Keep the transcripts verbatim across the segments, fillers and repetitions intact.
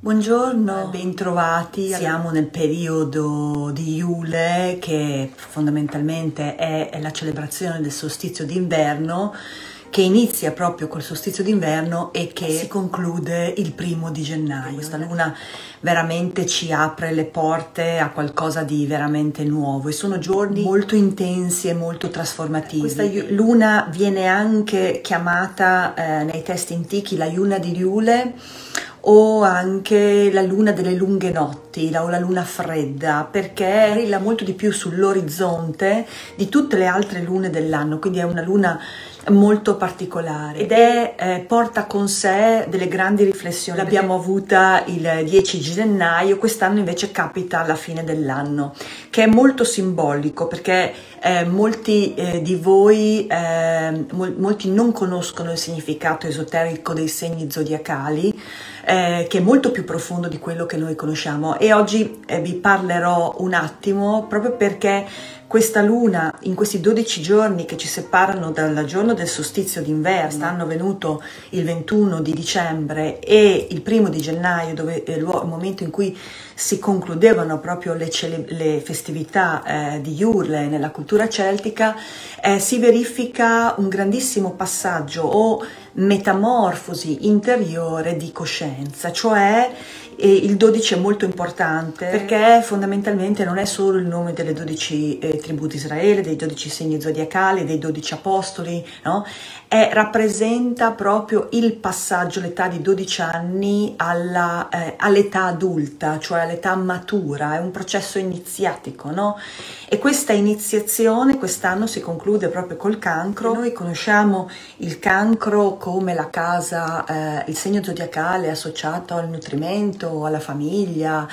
Buongiorno, bentrovati. Siamo nel periodo di Iule, che fondamentalmente è la celebrazione del solstizio d'inverno, che inizia proprio col solstizio d'inverno e che si conclude il primo di gennaio. Questa luna veramente ci apre le porte a qualcosa di veramente nuovo e sono giorni molto intensi e molto trasformativi. Questa luna viene anche chiamata eh, nei testi antichi la luna di Iule, o anche la luna delle lunghe notti, o la luna fredda, perché brilla molto di più sull'orizzonte di tutte le altre lune dell'anno, quindi è una luna molto particolare ed è, eh, porta con sé delle grandi riflessioni. L'abbiamo avuta il dieci gennaio, quest'anno invece capita alla fine dell'anno, che è molto simbolico perché eh, molti eh, di voi, eh, mol molti non conoscono il significato esoterico dei segni zodiacali, eh, che è molto più profondo di quello che noi conosciamo, e oggi eh, vi parlerò un attimo proprio perché questa luna, in questi dodici giorni che ci separano dal giorno del solstizio d'inverno, stanno venuto il ventuno di dicembre e il primo di gennaio, dove è il momento in cui si concludevano proprio le, le festività eh, di Iule nella cultura celtica, eh, si verifica un grandissimo passaggio o metamorfosi interiore di coscienza, cioè e il dodici è molto importante perché fondamentalmente non è solo il nome delle dodici eh, tribù di Israele, dei dodici segni zodiacali, dei dodici apostoli, no? È, rappresenta proprio il passaggio, l'età di dodici anni alla, eh, all'età adulta, cioè all'età matura, è un processo iniziatico, no? E questa iniziazione quest'anno si conclude proprio col cancro. Noi conosciamo il cancro come la casa, eh, il segno zodiacale associato al nutrimento, alla famiglia,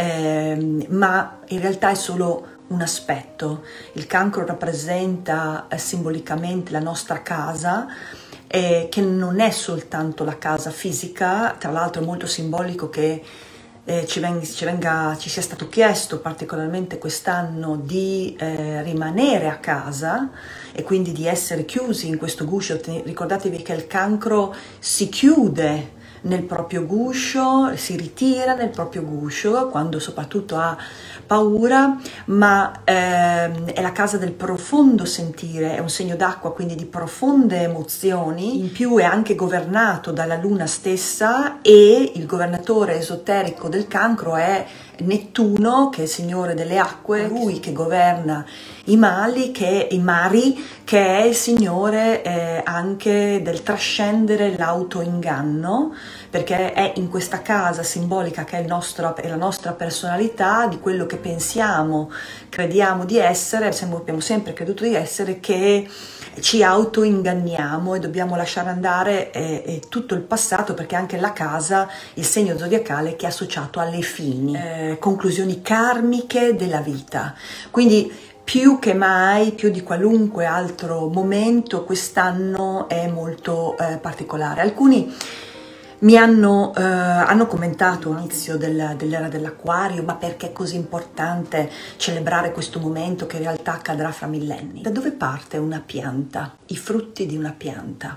eh, ma in realtà è solo un aspetto. Il cancro rappresenta eh, simbolicamente la nostra casa, eh, che non è soltanto la casa fisica, tra l'altro è molto simbolico che Eh, ci, venga, ci, venga, ci sia stato chiesto particolarmente quest'anno di eh, rimanere a casa e quindi di essere chiusi in questo guscio. Ricordatevi che il cancro si chiude nel proprio guscio, si ritira nel proprio guscio quando soprattutto ha paura, ma ehm, è la casa del profondo sentire, è un segno d'acqua, quindi di profonde emozioni. In più è anche governato dalla luna stessa e il governatore esoterico del cancro è Nettuno, che è il signore delle acque, lui che governa i mali, che è, i mari, che è il signore eh, anche del trascendere l'autoinganno, perché è in questa casa simbolica che è, il nostro, è la nostra personalità, di quello che pensiamo, crediamo di essere, abbiamo sempre creduto di essere, che ci autoinganniamo e dobbiamo lasciare andare eh, eh, tutto il passato, perché anche la casa, il segno zodiacale che è associato alle fini, eh, conclusioni karmiche della vita. Quindi più che mai, più di qualunque altro momento, quest'anno è molto eh, particolare. Alcuni mi hanno, eh, hanno commentato all'inizio del, dell'era dell'Acquario: ma perché è così importante celebrare questo momento che in realtà accadrà fra millenni? Da dove parte una pianta? I frutti di una pianta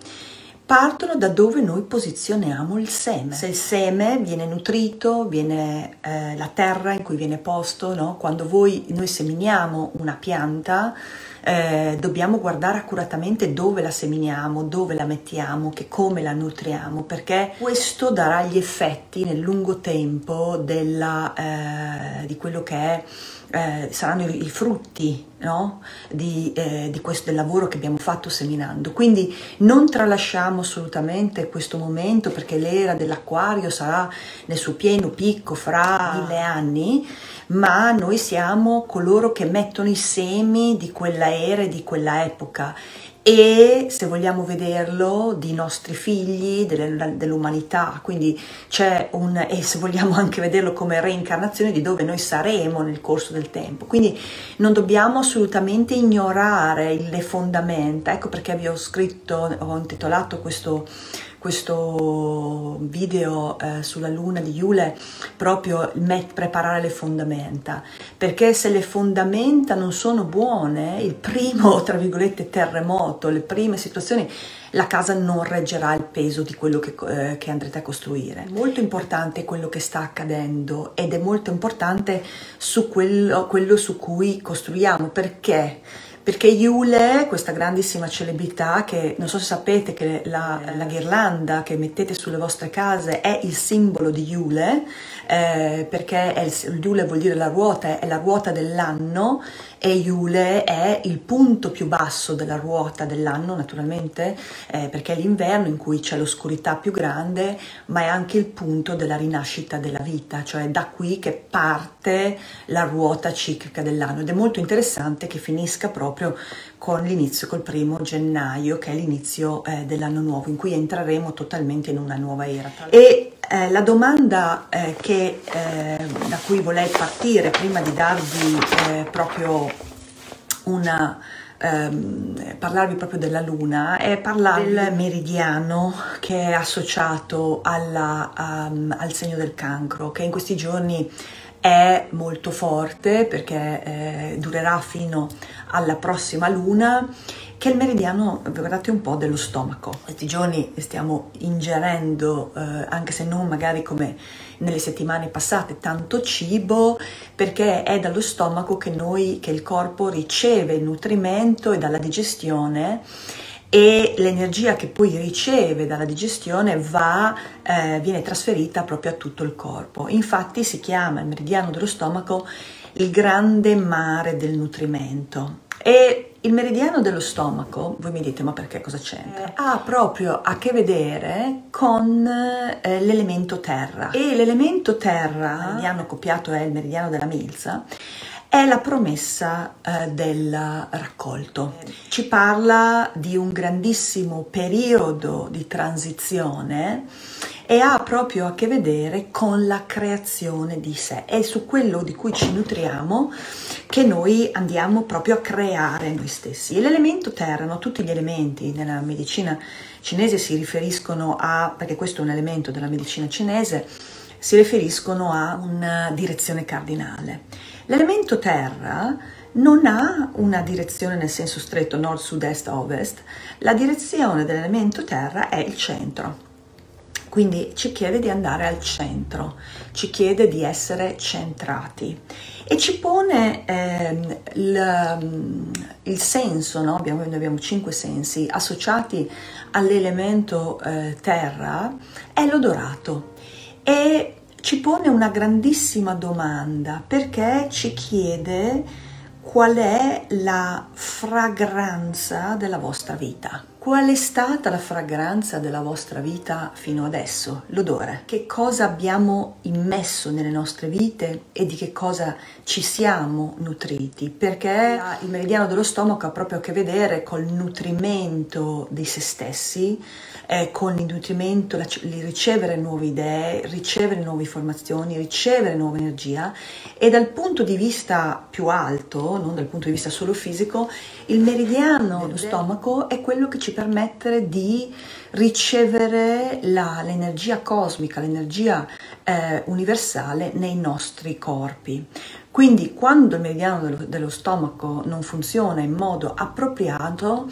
partono da dove noi posizioniamo il seme. Se il seme viene nutrito, viene eh, la terra in cui viene posto, no? Quando voi, noi seminiamo una pianta, eh, dobbiamo guardare accuratamente dove la seminiamo, dove la mettiamo, che come la nutriamo, perché questo darà gli effetti nel lungo tempo della, eh, di quello che è Eh, saranno i, i frutti, no? di, eh, di questo, del lavoro che abbiamo fatto seminando. Quindi non tralasciamo assolutamente questo momento, perché l'era dell'Acquario sarà nel suo pieno picco fra mille anni, ma noi siamo coloro che mettono i semi di quella era e di quella epoca, e se vogliamo vederlo di nostri figli, dell'umanità, quindi c'è un, e se vogliamo anche vederlo come reincarnazione di dove noi saremo nel corso del tempo. Quindi non dobbiamo assolutamente ignorare le fondamenta. Ecco perché vi ho scritto, ho intitolato questo questo video eh, sulla luna di Iule proprio met, preparare le fondamenta, perché se le fondamenta non sono buone, il primo, tra virgolette, terremoto, le prime situazioni, la casa non reggerà il peso di quello che, eh, che andrete a costruire. Molto importante quello che sta accadendo ed è molto importante su quello, quello su cui costruiamo. Perché? Perché Iule, questa grandissima celebrità, che non so se sapete che la, la ghirlanda che mettete sulle vostre case è il simbolo di Iule, eh, perché è il, Iule vuol dire la ruota, è la ruota dell'anno, e Iule è il punto più basso della ruota dell'anno, naturalmente, eh, perché è l'inverno in cui c'è l'oscurità più grande, ma è anche il punto della rinascita della vita, cioè da qui che parte la ruota ciclica dell'anno, ed è molto interessante che finisca proprio con l'inizio, col primo gennaio, che è l'inizio eh, dell'anno nuovo, in cui entreremo totalmente in una nuova era. E eh, la domanda eh, che, eh, da cui vorrei partire, prima di darvi eh, proprio una, ehm, parlarvi proprio della luna, è parlare del meridiano che è associato alla, um, al segno del cancro, che in questi giorni è molto forte, perché eh, durerà fino alla prossima luna, che è il meridiano, guardate un po', dello stomaco. Questi giorni stiamo ingerendo, eh, anche se non magari come nelle settimane passate, tanto cibo, perché è dallo stomaco che noi, che il corpo riceve il nutrimento, e dalla digestione, e l'energia che poi riceve dalla digestione va, eh, viene trasferita proprio a tutto il corpo. Infatti si chiama il meridiano dello stomaco il grande mare del nutrimento. E il meridiano dello stomaco, voi mi dite, ma perché, cosa c'entra? Eh, ha proprio a che vedere con eh, l'elemento terra. E l'elemento terra, il meridiano copiato è il meridiano della milza, è la promessa eh, del raccolto. Ci parla di un grandissimo periodo di transizione e ha proprio a che vedere con la creazione di sé. È su quello di cui ci nutriamo che noi andiamo proprio a creare noi stessi. E l'elemento terra, no? Tutti gli elementi nella medicina cinese si riferiscono a, perché questo è un elemento della medicina cinese, si riferiscono a una direzione cardinale. L'elemento terra non ha una direzione nel senso stretto nord, sud, est, ovest. La direzione dell'elemento terra è il centro. Quindi ci chiede di andare al centro, ci chiede di essere centrati e ci pone ehm, il, il senso, no? Abbiamo, noi abbiamo cinque sensi associati all'elemento eh, terra, è l'odorato. E ci pone una grandissima domanda, perché ci chiede qual è la fragranza della vostra vita. Qual è stata la fragranza della vostra vita fino adesso? L'odore. Che cosa abbiamo immesso nelle nostre vite e di che cosa ci siamo nutriti? Perché il meridiano dello stomaco ha proprio a che vedere col nutrimento di se stessi, eh, con il nutrimento, la, ricevere nuove idee, ricevere nuove informazioni, ricevere nuova energia, e dal punto di vista più alto, non dal punto di vista solo fisico, il meridiano dello stomaco è quello che ci permette di ricevere l'energia cosmica, l'energia eh, universale nei nostri corpi. Quindi quando il meridiano dello, dello stomaco non funziona in modo appropriato,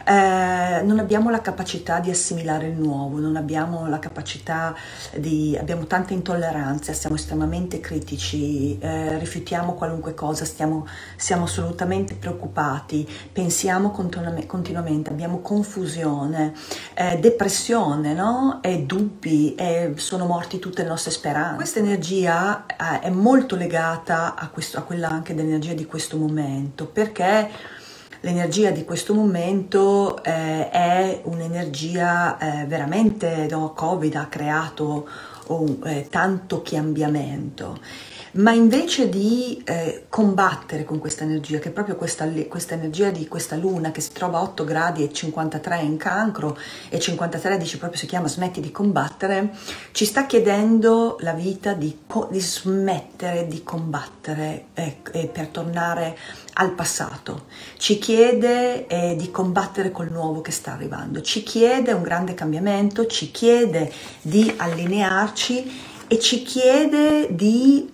eh, non abbiamo la capacità di assimilare il nuovo, non abbiamo la capacità di, abbiamo tante intolleranze, siamo estremamente critici, eh, rifiutiamo qualunque cosa, stiamo, siamo assolutamente preoccupati, pensiamo continuamente, abbiamo confusione, eh, depressione, no? E dubbi, e sono morti tutte le nostre speranze. Questa energia eh, è molto legata a Questo, a quella anche dell'energia di questo momento, perché l'energia di questo momento eh, è un'energia eh, veramente, no, Covid ha creato un, eh, tanto cambiamento. Ma invece di eh, combattere con questa energia, che è proprio questa, questa energia di questa luna che si trova a otto gradi e cinquantatré in Cancro, e cinquantatré dice proprio, si chiama smetti di combattere, ci sta chiedendo la vita di, di smettere di combattere eh, eh, per tornare al passato. Ci chiede eh, di combattere col nuovo che sta arrivando, ci chiede un grande cambiamento, ci chiede di allinearci e ci chiede di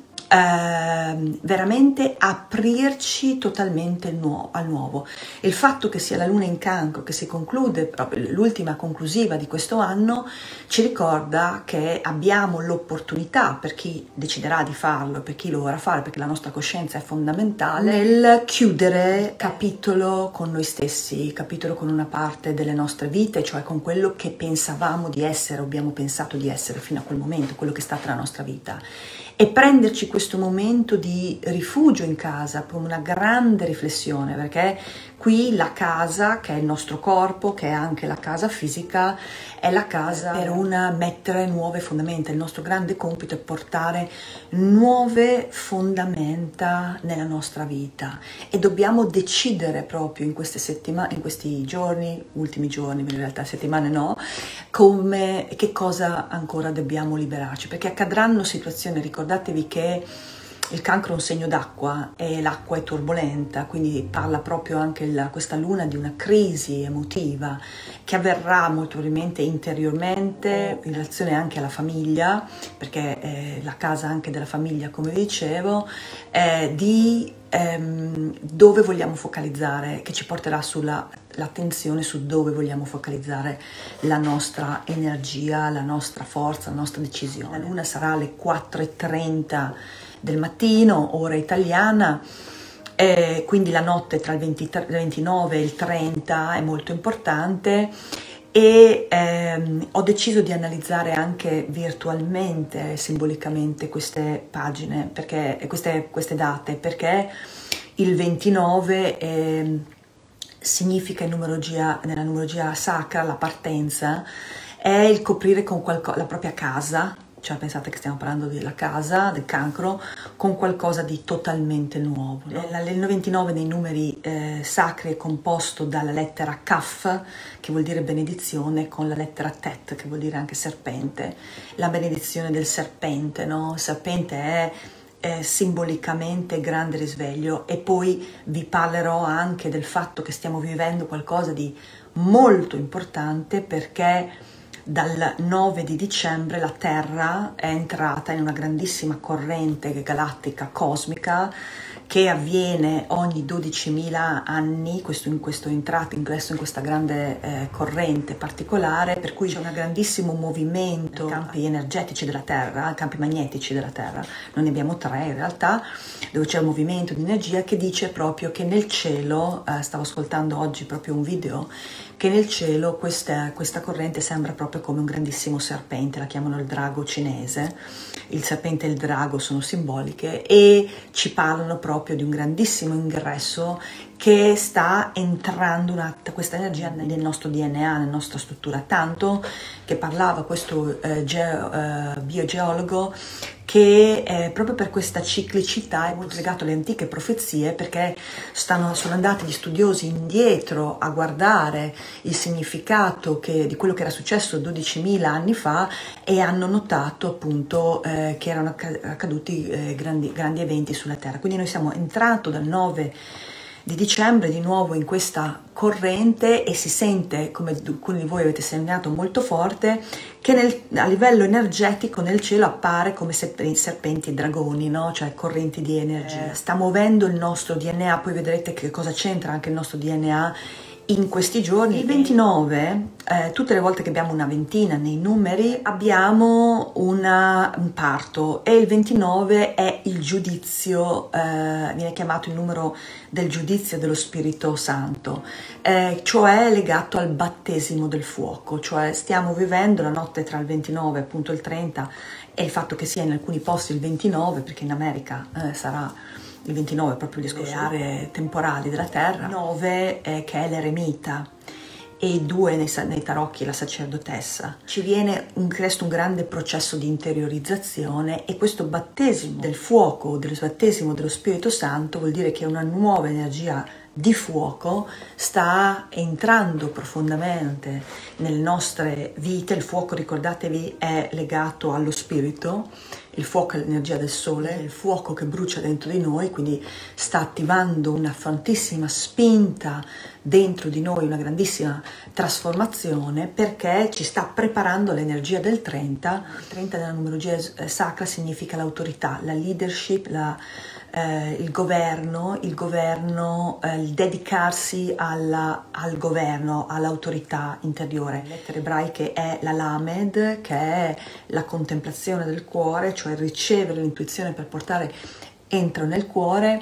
Uh, veramente aprirci totalmente nuovo, al nuovo. Il fatto che sia la luna in Cancro, che si conclude proprio l'ultima conclusiva di questo anno, ci ricorda che abbiamo l'opportunità, per chi deciderà di farlo, per chi lo vorrà fare, perché la nostra coscienza è fondamentale, nel chiudere capitolo con noi stessi, capitolo con una parte delle nostre vite, cioè con quello che pensavamo di essere, abbiamo pensato di essere fino a quel momento, quello che è stata la nostra vita, e prenderci questo momento di rifugio in casa per una grande riflessione, perché qui la casa, che è il nostro corpo, che è anche la casa fisica, è la casa per una, mettere nuove fondamenta. Il nostro grande compito è portare nuove fondamenta nella nostra vita, e dobbiamo decidere proprio in queste settimane, in questi giorni, ultimi giorni, in realtà settimane no, come, che cosa ancora dobbiamo liberarci, perché accadranno situazioni. Ricordatevi che il Cancro è un segno d'acqua e l'acqua è turbolenta, quindi parla proprio anche la, questa luna di una crisi emotiva che avverrà molto probabilmente interiormente, in relazione anche alla famiglia, perché è la casa anche della famiglia, come vi dicevo, eh, di ehm, dove vogliamo focalizzare, che ci porterà sulla l'attenzione su dove vogliamo focalizzare la nostra energia, la nostra forza, la nostra decisione. La luna sarà alle quattro e trenta del mattino, ora italiana, eh, quindi la notte tra il ventitré, ventinove e il trenta è molto importante, e ehm, ho deciso di analizzare anche virtualmente, simbolicamente, queste pagine, perché queste, queste date, perché il ventinove eh, significa in numerologia, nella numerologia sacra, la partenza, è il coprire con qualcosa la propria casa, cioè pensate che stiamo parlando della casa, del Cancro, con qualcosa di totalmente nuovo. Il ventinove nei numeri eh, sacri è composto dalla lettera Kaf, che vuol dire benedizione, con la lettera Tet, che vuol dire anche serpente. La benedizione del serpente, no? Il serpente è Eh, simbolicamente grande risveglio. E poi vi parlerò anche del fatto che stiamo vivendo qualcosa di molto importante, perché dal nove di dicembre la Terra è entrata in una grandissima corrente galattica cosmica che avviene ogni dodicimila anni, questo, in questo entrato, ingresso in questa grande eh, corrente particolare, per cui c'è un grandissimo movimento nei campi energetici della Terra, campi magnetici della Terra, non ne abbiamo tre in realtà, dove c'è un movimento di energia che dice proprio che nel cielo, eh, stavo ascoltando oggi proprio un video, che nel cielo questa, questa corrente sembra proprio come un grandissimo serpente, la chiamano il drago cinese. Il serpente e il drago sono simboliche e ci parlano proprio di un grandissimo ingresso che sta entrando una, questa energia nel nostro D N A, nella nostra struttura, tanto che parlava questo eh, ge, eh, biogeologo che eh, proprio per questa ciclicità è molto legato alle antiche profezie, perché stanno, sono andati gli studiosi indietro a guardare il significato che, di quello che era successo dodicimila anni fa, e hanno notato appunto eh, che erano accaduti eh, grandi, grandi eventi sulla Terra. Quindi noi siamo entrati dal nove di dicembre di nuovo in questa corrente, e si sente, come alcuni di voi avete segnato molto forte, che nel, a livello energetico nel cielo appare come serpenti e dragoni, no? Cioè correnti di energia. Eh. Sta muovendo il nostro D N A, poi vedrete che cosa c'entra anche il nostro D N A in questi giorni. Il ventinove, eh, tutte le volte che abbiamo una ventina nei numeri, abbiamo una, un parto, e il ventinove è il giudizio, eh, viene chiamato il numero del giudizio dello Spirito Santo, eh, cioè legato al battesimo del fuoco, cioè stiamo vivendo la notte tra il ventinove appunto il trenta, e il fatto che sia in alcuni posti il ventinove, perché in America eh, sarà il ventinove, proprio le aree temporali della Terra, nove eh, che è l'eremita, e due nei, nei tarocchi la sacerdotessa. Ci viene un, questo un grande processo di interiorizzazione, e questo battesimo del fuoco, del battesimo dello Spirito Santo, vuol dire che una nuova energia di fuoco sta entrando profondamente nelle nostre vite. Il fuoco, ricordatevi, è legato allo spirito, il fuoco è l'energia del sole, è il fuoco che brucia dentro di noi, quindi sta attivando una fortissima spinta dentro di noi, una grandissima trasformazione, perché ci sta preparando l'energia del trenta. Il trenta nella numerologia sacra significa l'autorità, la leadership, la Eh, il governo, il governo, eh, il dedicarsi alla, al governo, all'autorità interiore. Le lettere ebraiche è la Lamed, che è la contemplazione del cuore, cioè ricevere l'intuizione per portare entro nel cuore,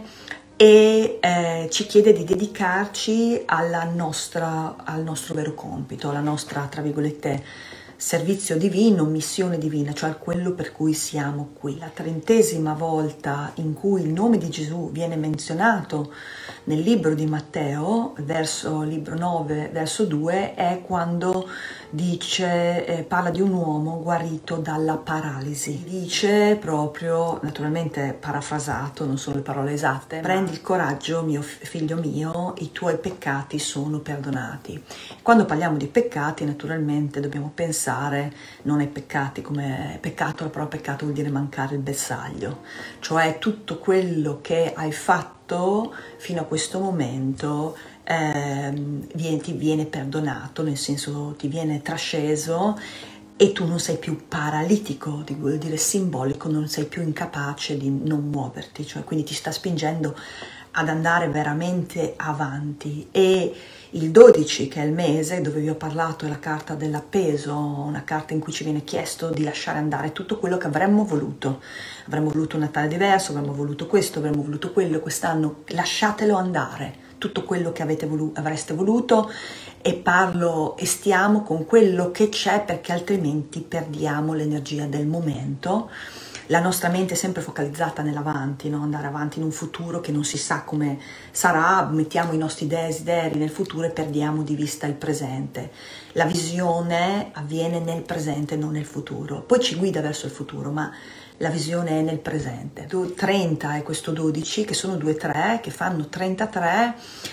e eh, ci chiede di dedicarci alla nostra, al nostro vero compito, alla nostra, tra virgolette, servizio divino, missione divina, cioè quello per cui siamo qui. La trentesima volta in cui il nome di Gesù viene menzionato nel libro di Matteo, verso libro nove, verso due, è quando dice, eh, parla di un uomo guarito dalla paralisi. Dice proprio, naturalmente parafrasato, non sono le parole esatte: prendi il coraggio, mio figlio mio, i tuoi peccati sono perdonati. Quando parliamo di peccati, naturalmente dobbiamo pensare non ai peccati come peccato, però peccato vuol dire mancare il bersaglio, cioè tutto quello che hai fatto fino a questo momento eh, viene, ti viene perdonato, nel senso ti viene trasceso, e tu non sei più paralitico, vuol dire simbolico, non sei più incapace di non muoverti, cioè quindi ti sta spingendo ad andare veramente avanti. E il dodici, che è il mese dove vi ho parlato, è la carta dell'appeso, una carta in cui ci viene chiesto di lasciare andare tutto quello che avremmo voluto. Avremmo voluto un Natale diverso, avremmo voluto questo, avremmo voluto quello, quest'anno lasciatelo andare, tutto quello che avete volu- avreste voluto, e parlo e stiamo con quello che c'è, perché altrimenti perdiamo l'energia del momento. La nostra mente è sempre focalizzata nell'avanti, no? Andare avanti in un futuro che non si sa come sarà, mettiamo i nostri desideri nel futuro e perdiamo di vista il presente. La visione avviene nel presente, non nel futuro. Poi ci guida verso il futuro, ma la visione è nel presente. trenta è questo dodici, che sono due tre, che fanno trentatré.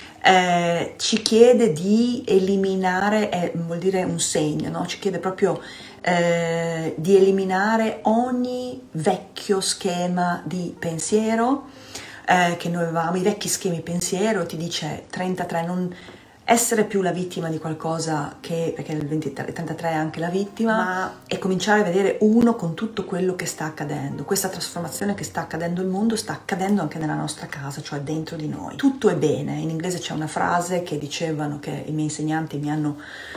Eh, ci chiede di eliminare, eh, vuol dire un segno, no? Ci chiede proprio eh, di eliminare ogni vecchio schema di pensiero eh, che noi avevamo, i vecchi schemi pensiero. Ti dice trentatré, non essere più la vittima di qualcosa, che, perché il ventitré, trentatré è anche la vittima, ma e cominciare a vedere uno con tutto quello che sta accadendo. Questa trasformazione che sta accadendo nel mondo sta accadendo anche nella nostra casa, cioè dentro di noi. Tutto è bene. In inglese c'è una frase che dicevano, che i miei insegnanti mi hanno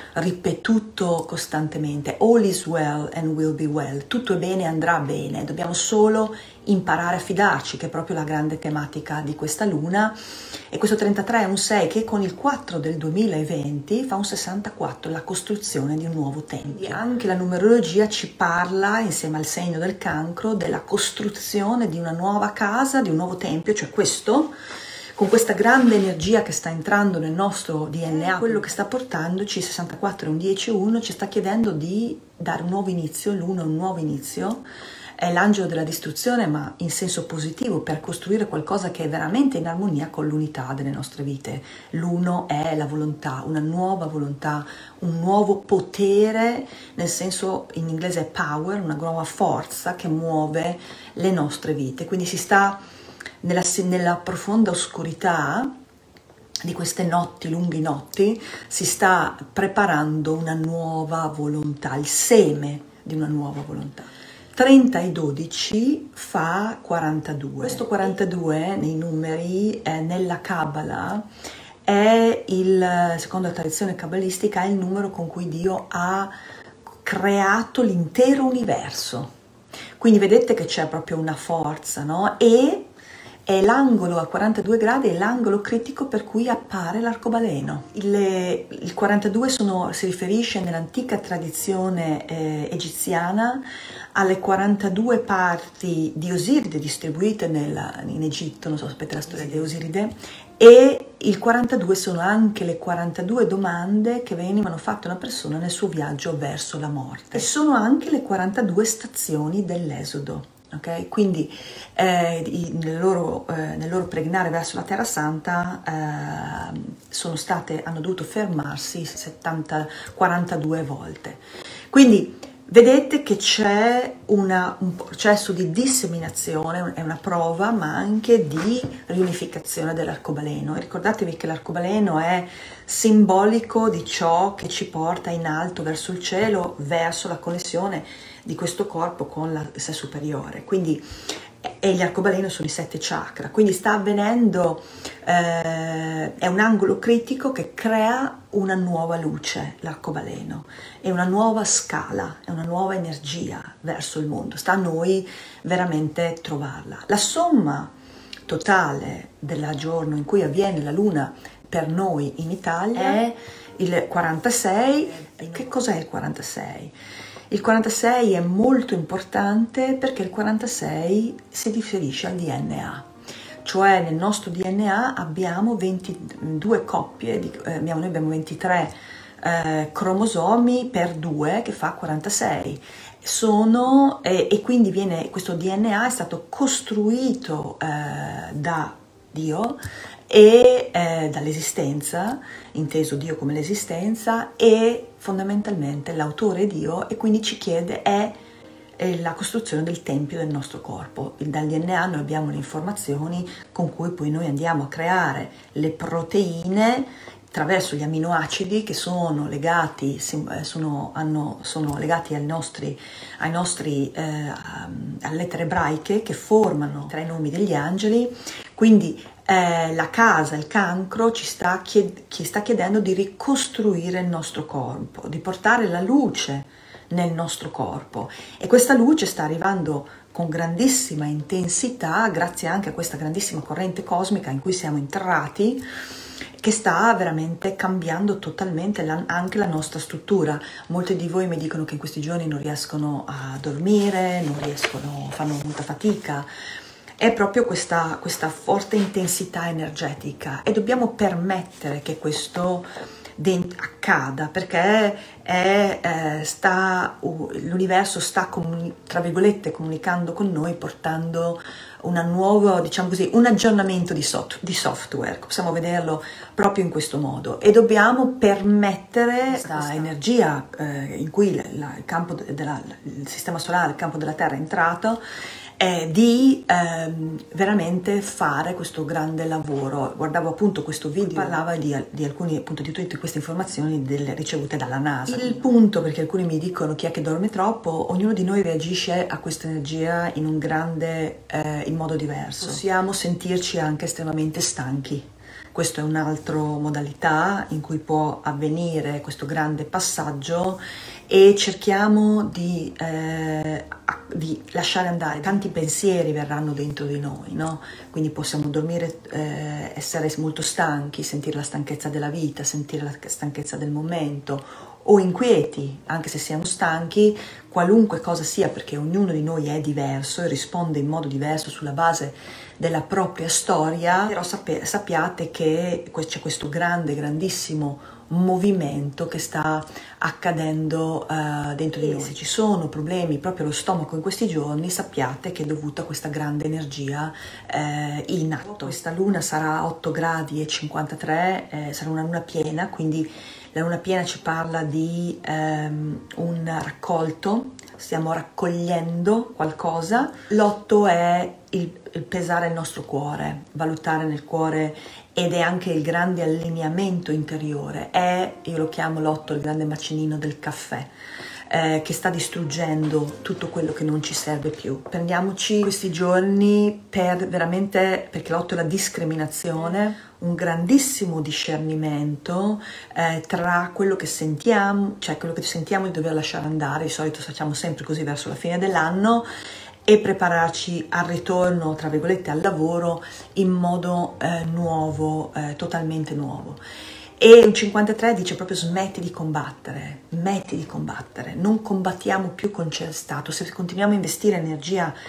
ripetuto costantemente: all is well and will be well. Tutto è bene e andrà bene, dobbiamo solo imparare a fidarci, che è proprio la grande tematica di questa luna. E questo trentatré è un sei che con il quattro del duemilaventi fa un sessantaquattro, la costruzione di un nuovo tempio. E anche la numerologia ci parla, insieme al segno del cancro, della costruzione di una nuova casa, di un nuovo tempio, cioè questo, con questa grande energia che sta entrando nel nostro D N A, quello che sta portandoci, sessantaquattro è un dieci uno, ci sta chiedendo di dare un nuovo inizio. L'uno è un nuovo inizio, è l'angelo della distruzione, ma in senso positivo, per costruire qualcosa che è veramente in armonia con l'unità delle nostre vite. L'uno è la volontà, una nuova volontà, un nuovo potere, nel senso, in inglese è power, una nuova forza che muove le nostre vite. Quindi si sta nella, nella profonda oscurità di queste notti, lunghe notti, si sta preparando una nuova volontà, il seme di una nuova volontà. trenta e dodici fa quarantadue. Questo quarantadue nei numeri, eh, nella Kabbalah, è il, secondo la tradizione kabbalistica, è il numero con cui Dio ha creato l'intero universo. Quindi vedete che c'è proprio una forza, no? E è l'angolo a quarantadue gradi, è l'angolo critico per cui appare l'arcobaleno. Il, il quarantadue sono, si riferisce nell'antica tradizione eh, egiziana alle quarantadue parti di Osiride distribuite nel, in Egitto, non so, sapete la storia di Osiride, e il quarantadue sono anche le quarantadue domande che venivano fatte a una persona nel suo viaggio verso la morte, e sono anche le quarantadue stazioni dell'Esodo. Okay? Quindi eh, nel, loro, eh, nel loro pregrinare verso la Terra Santa eh, sono state, hanno dovuto fermarsi settanta, quarantadue volte. Quindi vedete che c'è un processo di disseminazione, è una prova, ma anche di riunificazione dell'arcobaleno. E ricordatevi che l'arcobaleno è simbolico di ciò che ci porta in alto verso il cielo, verso la connessione di questo corpo con la sé superiore. Quindi, e gli arcobaleno sono i sette chakra, quindi sta avvenendo, eh, è un angolo critico che crea una nuova luce, l'arcobaleno, è una nuova scala, è una nuova energia verso il mondo, sta a noi veramente trovarla. La somma totale del giorno in cui avviene la luna per noi in Italia è il quarantasei. Che cos'è il quarantasei? Il quarantasei è molto importante perché il quarantasei si riferisce al D N A, cioè nel nostro D N A abbiamo ventidue coppie, di, eh, abbiamo, noi abbiamo ventitré eh, cromosomi per due che fa quarantasei. Sono, eh, e quindi viene, questo D N A è stato costruito eh, da Dio e eh, dall'esistenza, inteso Dio come l'esistenza, e fondamentalmente l'autore è Dio, e quindi ci chiede è, è la costruzione del tempio del nostro corpo. Dal D N A noi abbiamo le informazioni con cui poi noi andiamo a creare le proteine attraverso gli aminoacidi che sono legati, sono, hanno, sono legati ai nostri, ai nostri eh, alle lettere ebraiche che formano tre nomi degli angeli. Quindi eh, la casa, il cancro, ci sta, chied ci sta chiedendo di ricostruire il nostro corpo, di portare la luce nel nostro corpo, e questa luce sta arrivando con grandissima intensità grazie anche a questa grandissima corrente cosmica in cui siamo entrati, che sta veramente cambiando totalmente la, anche la nostra struttura. Molti di voi mi dicono che in questi giorni non riescono a dormire, non riescono, fanno molta fatica. È proprio questa, questa forte intensità energetica, e dobbiamo permettere che questo accada, perché è, eh, sta, uh, l'universo sta, tra virgolette, comunicando con noi, portando una nuova, diciamo così, un aggiornamento di, soft, di software. Possiamo vederlo proprio in questo modo, e dobbiamo permettere questa, questa energia eh, in cui la, il, campo della, il sistema solare, il campo della Terra è entrato, Eh, di ehm, veramente fare questo grande lavoro. Guardavo appunto questo video, parlava di, di alcuni, appunto, di tutte queste informazioni delle, ricevute dalla NASA. Il punto, perché alcuni mi dicono chi è che dorme troppo, ognuno di noi reagisce a questa energia in un grande, eh, in modo diverso. Possiamo sentirci anche estremamente stanchi. Questa è un'altra modalità in cui può avvenire questo grande passaggio, e cerchiamo di, eh, di lasciare andare. Tanti pensieri verranno dentro di noi, no? Quindi possiamo dormire, eh, essere molto stanchi, sentire la stanchezza della vita, sentire la stanchezza del momento, o inquieti, anche se siamo stanchi, qualunque cosa sia, perché ognuno di noi è diverso e risponde in modo diverso sulla base della propria storia. Però sappiate che c'è questo grande, grandissimo movimento che sta accadendo uh, dentro di noi. Se ci sono problemi proprio allo stomaco in questi giorni, sappiate che è dovuto a questa grande energia eh, in atto. Questa luna sarà a otto gradi e cinquantatré, eh, sarà una luna piena, quindi la luna piena ci parla di um, un raccolto, stiamo raccogliendo qualcosa. L'otto è il, il pesare il nostro cuore, valutare nel cuore, ed è anche il grande allineamento interiore. È, io lo chiamo l'otto, il grande macinino del caffè, eh, che sta distruggendo tutto quello che non ci serve più. Prendiamoci questi giorni per veramente, perché l'otto è la discriminazione, un grandissimo discernimento eh, tra quello che sentiamo, cioè quello che sentiamo di dover lasciare andare. Di solito facciamo sempre così verso la fine dell'anno, e prepararci al ritorno, tra virgolette, al lavoro in modo eh, nuovo, eh, totalmente nuovo. E un cinquantatré dice proprio smetti di combattere, smetti di combattere, non combattiamo più con c'è stato. Se continuiamo a investire energia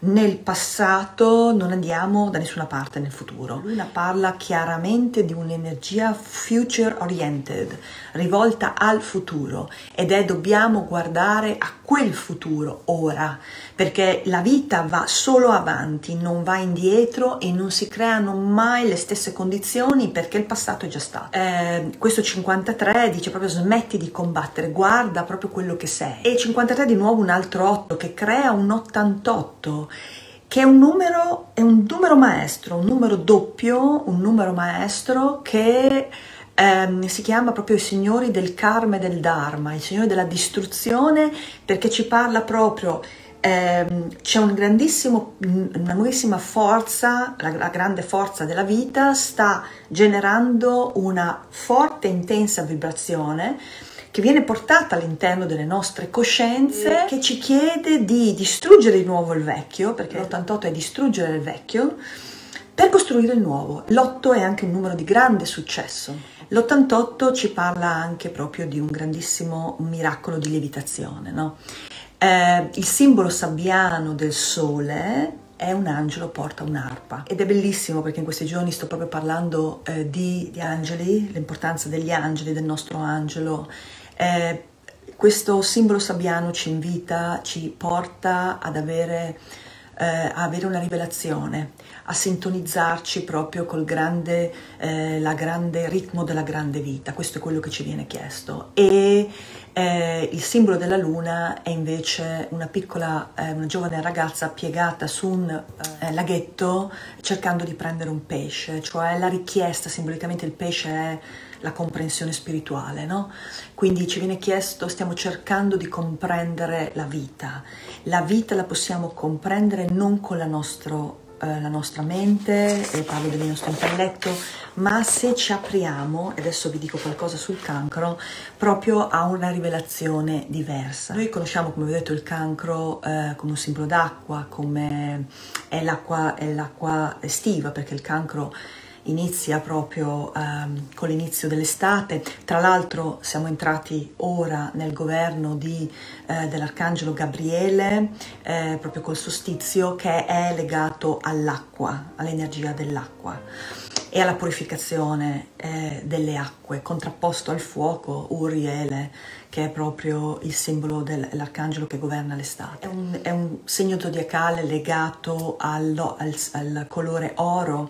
nel passato non andiamo da nessuna parte nel futuro. La Luna parla chiaramente di un'energia future oriented, rivolta al futuro, ed è dobbiamo guardare a quel futuro ora, perché la vita va solo avanti, non va indietro e non si creano mai le stesse condizioni perché il passato è già stato. Eh, questo cinquantatré dice proprio smetti di combattere, guarda proprio quello che sei. E cinquantatré di nuovo un altro otto che crea un ottantotto, che è un numero, è un numero maestro, un numero doppio, un numero maestro che ehm, si chiama proprio i signori del karma e del dharma, i signori della distruzione, perché ci parla proprio, ehm, c'è un grandissimo, una nuovissima forza, la, la grande forza della vita sta generando una forte e intensa vibrazione che viene portata all'interno delle nostre coscienze, che ci chiede di distruggere di nuovo il vecchio, perché l'ottantotto è distruggere il vecchio, per costruire il nuovo. L'otto è anche un numero di grande successo. L'ottantotto ci parla anche proprio di un grandissimo miracolo di lievitazione, no? Eh, il simbolo sabbiano del sole è un angelo, porta un'arpa, ed è bellissimo perché in questi giorni sto proprio parlando eh, di, di angeli, l'importanza degli angeli, del nostro angelo. Eh, questo simbolo sabbiano ci invita, ci porta ad avere, eh, a avere una rivelazione, a sintonizzarci proprio col grande, eh, la grande ritmo della grande vita. Questo è quello che ci viene chiesto. E eh, il simbolo della luna è invece una piccola, eh, una giovane ragazza piegata su un eh, laghetto cercando di prendere un pesce, cioè la richiesta, simbolicamente il pesce è la comprensione spirituale, no? Quindi ci viene chiesto, stiamo cercando di comprendere la vita. La vita la possiamo comprendere non con la, nostro, eh, la nostra mente, e parlo del nostro intelletto, ma se ci apriamo, e adesso vi dico qualcosa sul cancro, proprio a una rivelazione diversa. Noi conosciamo, come vi ho detto, il cancro eh, come un simbolo d'acqua, come è l'acqua è l'acqua estiva, perché il cancro inizia proprio um, con l'inizio dell'estate. Tra l'altro siamo entrati ora nel governo di, eh, dell'arcangelo Gabriele, eh, proprio col solstizio, che è legato all'acqua, all'energia dell'acqua e alla purificazione eh, delle acque, contrapposto al fuoco, Uriele, che è proprio il simbolo dell'arcangelo che governa l'estate. È un, è un segno zodiacale legato allo, al, al colore oro,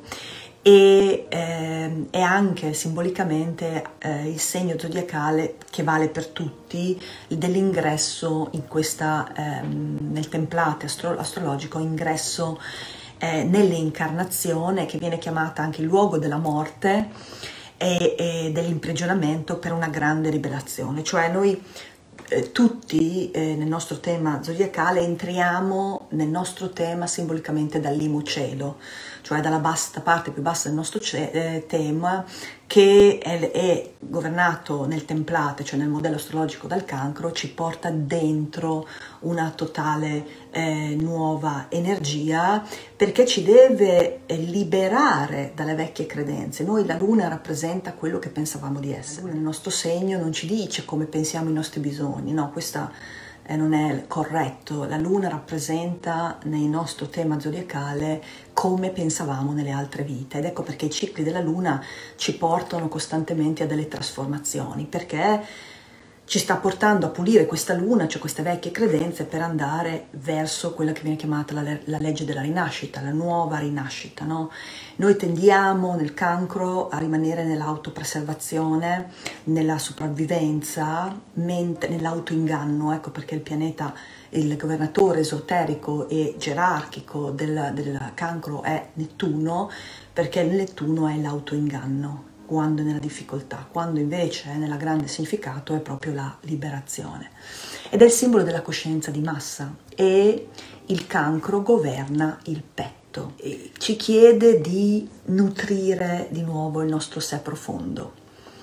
e eh, è anche simbolicamente eh, il segno zodiacale che vale per tutti dell'ingresso in questa eh, nel template astro astrologico, ingresso eh, nell'incarnazione, che viene chiamata anche il luogo della morte e, e dell'imprigionamento per una grande rivelazione. Cioè noi eh, tutti eh, nel nostro tema zodiacale entriamo nel nostro tema simbolicamente dal limo cielo, cioè dalla bassa, parte più bassa del nostro eh, tema, che è, è governato nel template, cioè nel modello astrologico dal cancro, ci porta dentro una totale eh, nuova energia, perché ci deve eh, liberare dalle vecchie credenze. Noi, la luna rappresenta quello che pensavamo di essere. Il nostro segno non ci dice come pensiamo i nostri bisogni, no, questa eh, non è corretto. La luna rappresenta nel nostro tema zodiacale come pensavamo nelle altre vite, ed ecco perché i cicli della luna ci portano costantemente a delle trasformazioni, perché ci sta portando a pulire questa luna, cioè queste vecchie credenze, per andare verso quella che viene chiamata la, la legge della rinascita, la nuova rinascita, no? Noi tendiamo nel cancro a rimanere nell'autopreservazione, nella sopravvivenza, nell'autoinganno, ecco perché il pianeta, il governatore esoterico e gerarchico del, del cancro è Nettuno, perché il Nettuno è l'autoinganno quando è nella difficoltà, quando invece nella grande significato è proprio la liberazione. Ed è il simbolo della coscienza di massa, e il cancro governa il petto. E ci chiede di nutrire di nuovo il nostro sé profondo,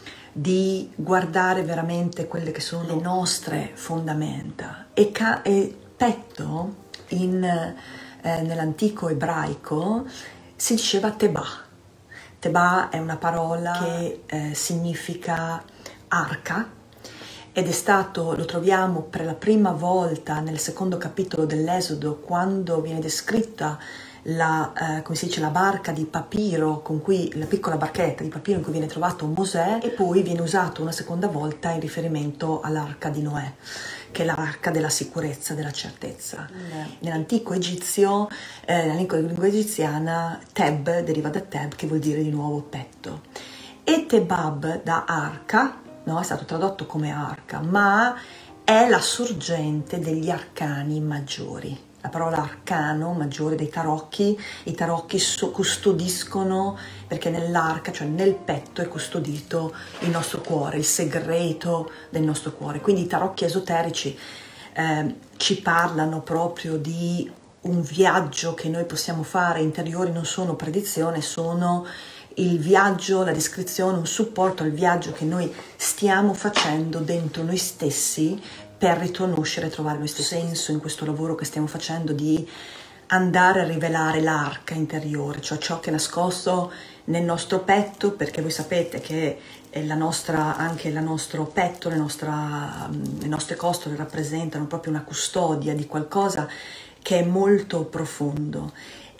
di guardare veramente quelle che sono le nostre fondamenta. E, e petto, in, eh, nell'antico ebraico, si diceva tebah. Tebah è una parola che eh, significa arca, ed è stato, lo troviamo per la prima volta nel secondo capitolo dell'Esodo, quando viene descritta la, eh, come si dice, la barca di papiro, con cui, la piccola barchetta di papiro in cui viene trovato Mosè, e poi viene usato una seconda volta in riferimento all'arca di Noè, che è l'arca della sicurezza, della certezza. Mm. Nell'antico egizio, eh, nell'antica lingua egiziana, Teb deriva da Teb, che vuol dire di nuovo petto. E Tebab da arca, no, è stato tradotto come arca, ma è la sorgente degli arcani maggiori. La parola arcano, maggiore, dei tarocchi, i tarocchi custodiscono, perché nell'arca, cioè nel petto, è custodito il nostro cuore, il segreto del nostro cuore. Quindi i tarocchi esoterici eh, ci parlano proprio di un viaggio che noi possiamo fare interiori, non sono predizione, sono il viaggio, la descrizione, un supporto al viaggio che noi stiamo facendo dentro noi stessi, per riconoscere e trovare il nostro senso in questo lavoro che stiamo facendo di andare a rivelare l'arca interiore, cioè ciò che è nascosto nel nostro petto, perché voi sapete che la nostra, anche il nostro petto, le, nostra, le nostre costole rappresentano proprio una custodia di qualcosa che è molto profondo.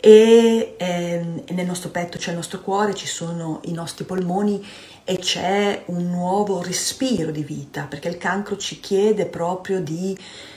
E eh, nel nostro petto c'è il nostro cuore, ci sono i nostri polmoni e c'è un nuovo respiro di vita, perché il cancro ci chiede proprio di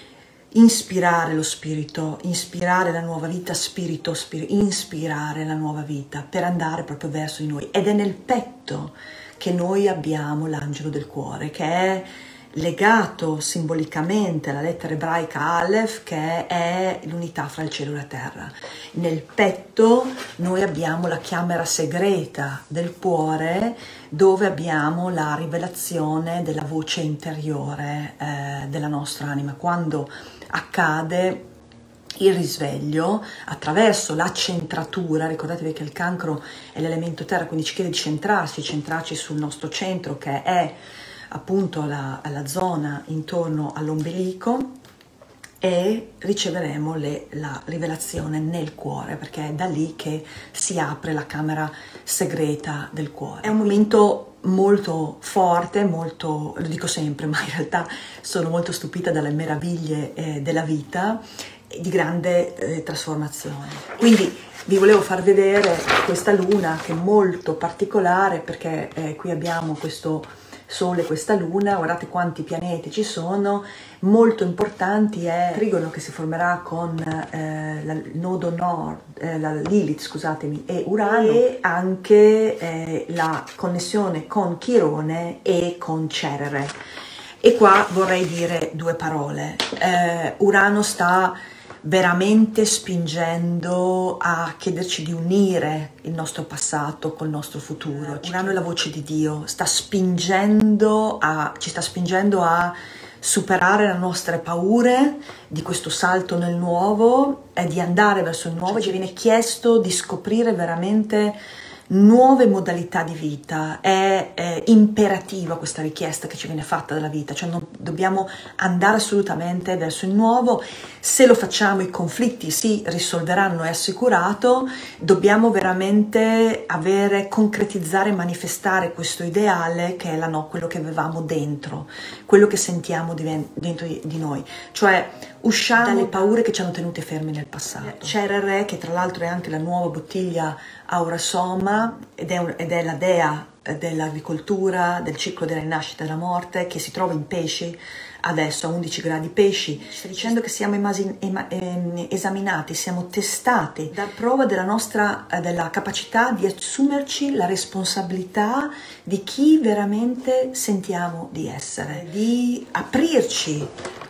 ispirare lo spirito, ispirare la nuova vita, spirito, spirito, ispirare la nuova vita per andare proprio verso di noi. Ed è nel petto che noi abbiamo l'angelo del cuore, che è legato simbolicamente alla lettera ebraica Aleph, che è l'unità fra il cielo e la terra. Nel petto noi abbiamo la camera segreta del cuore, dove abbiamo la rivelazione della voce interiore eh, della nostra anima. Quando accade il risveglio attraverso la centratura, ricordatevi che il cancro è l'elemento terra, quindi ci chiede di centrarsi, centrarci sul nostro centro, che è appunto la, la zona intorno all'ombelico, e riceveremo le, la rivelazione nel cuore, perché è da lì che si apre la camera segreta del cuore. È un momento molto forte, molto, lo dico sempre, ma in realtà sono molto stupita dalle meraviglie eh, della vita, di grande eh, trasformazione. Quindi vi volevo far vedere questa luna, che è molto particolare, perché eh, qui abbiamo questo Sole, questa Luna, guardate quanti pianeti ci sono. Molto importanti è il trigono che si formerà con eh, la, il nodo nord, eh, la Lilith, scusatemi, e Urano, e anche eh, la connessione con Chirone e con Cerere. E qua vorrei dire due parole. Eh, Urano sta veramente spingendo a chiederci di unire il nostro passato col nostro futuro. Urano è la voce di Dio, sta spingendo a, ci sta spingendo a superare le nostre paure di questo salto nel nuovo e di andare verso il nuovo. Ci viene chiesto di scoprire veramente nuove modalità di vita. È, è imperativa questa richiesta che ci viene fatta dalla vita, cioè non, dobbiamo andare assolutamente verso il nuovo. Se lo facciamo i conflitti si risolveranno, è assicurato. Dobbiamo veramente avere, concretizzare, manifestare questo ideale che è la no, quello che avevamo dentro, quello che sentiamo di, dentro di, di noi, cioè usciamo dalle paure che ci hanno tenute fermi nel passato. Cerere, che tra l'altro è anche la nuova bottiglia Aura Soma, ed è, un, ed è la dea dell'agricoltura, del ciclo della rinascita e della morte, che si trova in pesci adesso a undici gradi pesci. Sta dicendo che siamo emasin, ema, em, esaminati, siamo testati, dar prova della nostra della capacità di assumerci la responsabilità di chi veramente sentiamo di essere, di aprirci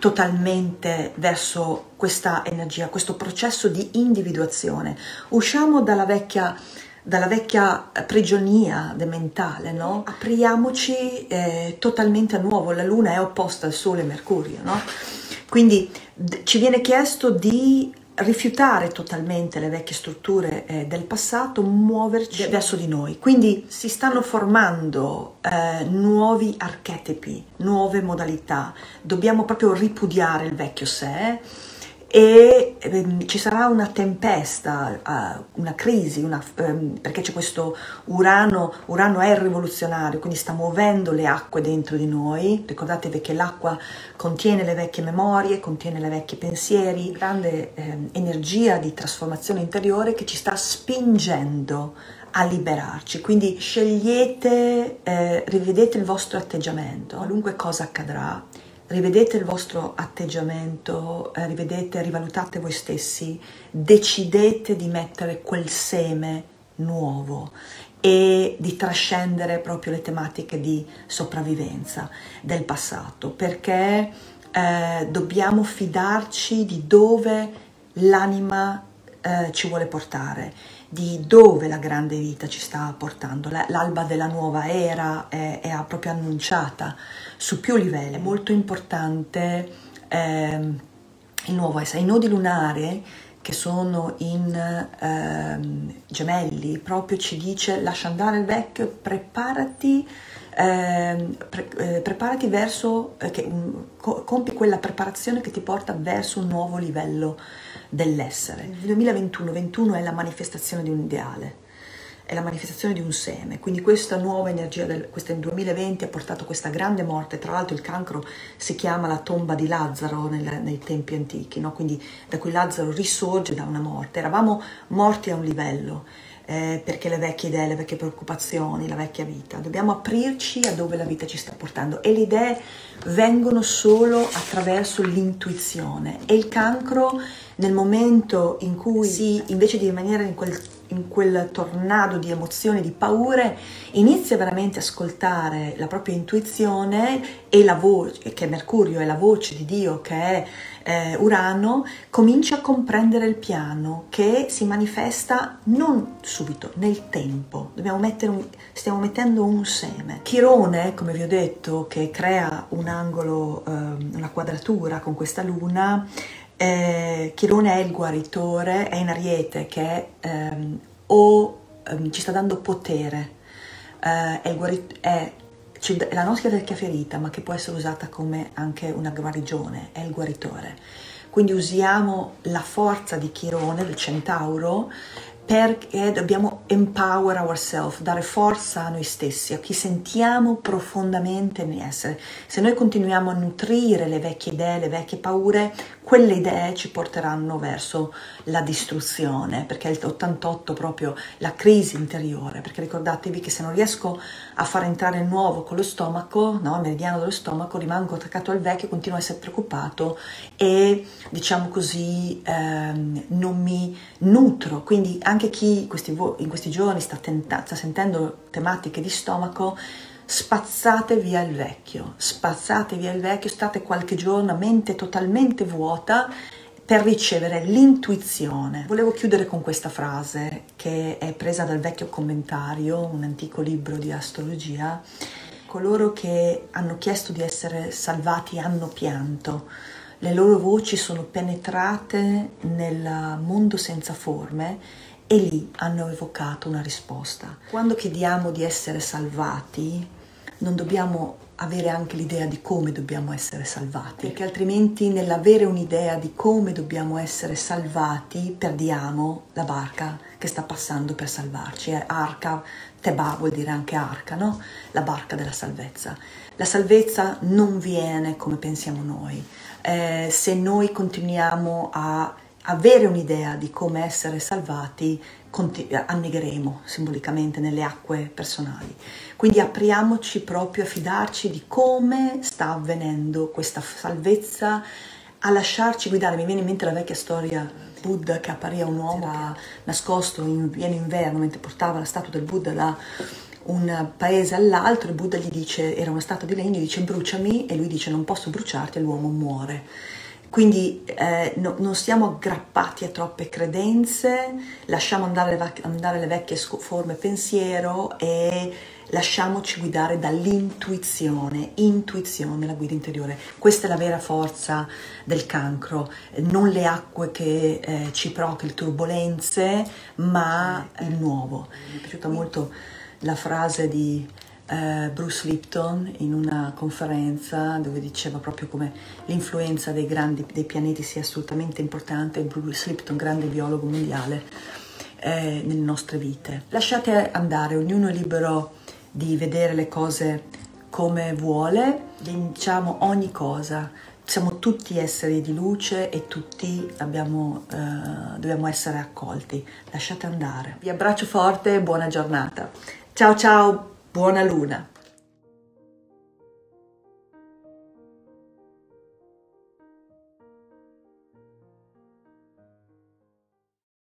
totalmente verso questa energia, questo processo di individuazione. Usciamo dalla vecchia dalla vecchia prigionia mentale, no? Apriamoci eh, totalmente a nuovo. La Luna è opposta al Sole e Mercurio, no? Quindi ci viene chiesto di rifiutare totalmente le vecchie strutture eh, del passato, muoverci verso di noi. Quindi si stanno formando eh, nuovi archetipi, nuove modalità. Dobbiamo proprio ripudiare il vecchio sé e ehm, ci sarà una tempesta, uh, una crisi, una, um, perché c'è questo Urano, Urano è il rivoluzionario, quindi sta muovendo le acque dentro di noi. Ricordatevi che l'acqua contiene le vecchie memorie, contiene le vecchie pensieri, grande ehm, energia di trasformazione interiore che ci sta spingendo a liberarci. Quindi scegliete, eh, rivedete il vostro atteggiamento, qualunque cosa accadrà. Rivedete il vostro atteggiamento, eh, rivedete, rivalutate voi stessi, decidete di mettere quel seme nuovo e di trascendere proprio le tematiche di sopravvivenza del passato, perché eh, dobbiamo fidarci di dove l'anima eh, ci vuole portare, di dove la grande vita ci sta portando. L'alba della nuova era è, è proprio annunciata su più livelli. È molto importante eh, il nuovo essere. I nodi lunari che sono in eh, gemelli proprio ci dice: lascia andare il vecchio, preparati, eh, pre, eh, preparati verso, eh, che, co, compi quella preparazione che ti porta verso un nuovo livello dell'essere. Il duemilaventuno ventuno è la manifestazione di un ideale, è la manifestazione di un seme, quindi questa nuova energia, del, questa duemilaventi ha portato questa grande morte. Tra l'altro il cancro si chiama la tomba di Lazzaro nel, nei tempi antichi, no? Quindi da cui Lazzaro risorge da una morte. Eravamo morti a un livello, eh, perché le vecchie idee, le vecchie preoccupazioni, la vecchia vita, dobbiamo aprirci a dove la vita ci sta portando, e le idee vengono solo attraverso l'intuizione. E il cancro, nel momento in cui si, invece di rimanere in quel, in quel tornado di emozioni, di paure, inizia veramente a ascoltare la propria intuizione e la voce, che è Mercurio, è la voce di Dio, che è eh, Urano, comincia a comprendere il piano che si manifesta non subito, nel tempo. Dobbiamo mettere un, stiamo mettendo un seme. Chirone, come vi ho detto, che crea un angolo, eh, una quadratura con questa luna. Eh, Chirone è il guaritore, è in Ariete, che ehm, o ehm, ci sta dando potere, eh, è, il guarit- è, è la nostra vecchia ferita, ma che può essere usata come anche una guarigione, è il guaritore. Quindi usiamo la forza di Chirone, del Centauro, perché dobbiamo empower ourselves, dare forza a noi stessi, a chi sentiamo profondamente di essere. Se noi continuiamo a nutrire le vecchie idee, le vecchie paure, quelle idee ci porteranno verso la distruzione, perché è l'ottantotto proprio la crisi interiore, perché ricordatevi che se non riesco a far entrare il nuovo con lo stomaco, no, il meridiano dello stomaco, rimango attaccato al vecchio, continuo a essere preoccupato e, diciamo così, ehm, non mi nutro. Quindi anche chi questi, in questi giorni sta, tenta, sta sentendo tematiche di stomaco, spazzate via il vecchio, spazzate via il vecchio, state qualche giorno a mente totalmente vuota per ricevere l'intuizione. Volevo chiudere con questa frase che è presa dal Vecchio Commentario, un antico libro di astrologia. Coloro che hanno chiesto di essere salvati hanno pianto, le loro voci sono penetrate nel mondo senza forme e lì hanno evocato una risposta. Quando chiediamo di essere salvati, non dobbiamo avere anche l'idea di come dobbiamo essere salvati, perché altrimenti nell'avere un'idea di come dobbiamo essere salvati perdiamo la barca che sta passando per salvarci. Arca, Teba vuol dire anche arca, no? La barca della salvezza. La salvezza non viene come pensiamo noi. Eh, se noi continuiamo a avere un'idea di come essere salvati, annegheremo simbolicamente nelle acque personali. Quindi apriamoci proprio a fidarci di come sta avvenendo questa salvezza, a lasciarci guidare. Mi viene in mente la vecchia storia Buddha che appariva un uomo era nascosto in pieno inverno mentre portava la statua del Buddha da un paese all'altro, e Buddha gli dice, era una statua di legno, gli dice bruciami, e lui dice non posso bruciarti, e l'uomo muore. Quindi eh, no, non siamo aggrappati a troppe credenze, lasciamo andare le, andare le vecchie forme pensiero e lasciamoci guidare dall'intuizione. Intuizione, la guida interiore. Questa è la vera forza del cancro, non le acque che eh, ci provocano le turbolenze, ma il nuovo. Mi è piaciuta molto la frase di eh, Bruce Lipton in una conferenza dove diceva proprio come l'influenza dei grandi dei pianeti sia assolutamente importante. Bruce Lipton, grande biologo mondiale, eh, nelle nostre vite. Lasciate andare, ognuno è libero di vedere le cose come vuole, diciamo ogni cosa. Siamo tutti esseri di luce e tutti abbiamo, eh, dobbiamo essere accolti. Lasciate andare. Vi abbraccio forte e buona giornata. Ciao ciao, buona luna.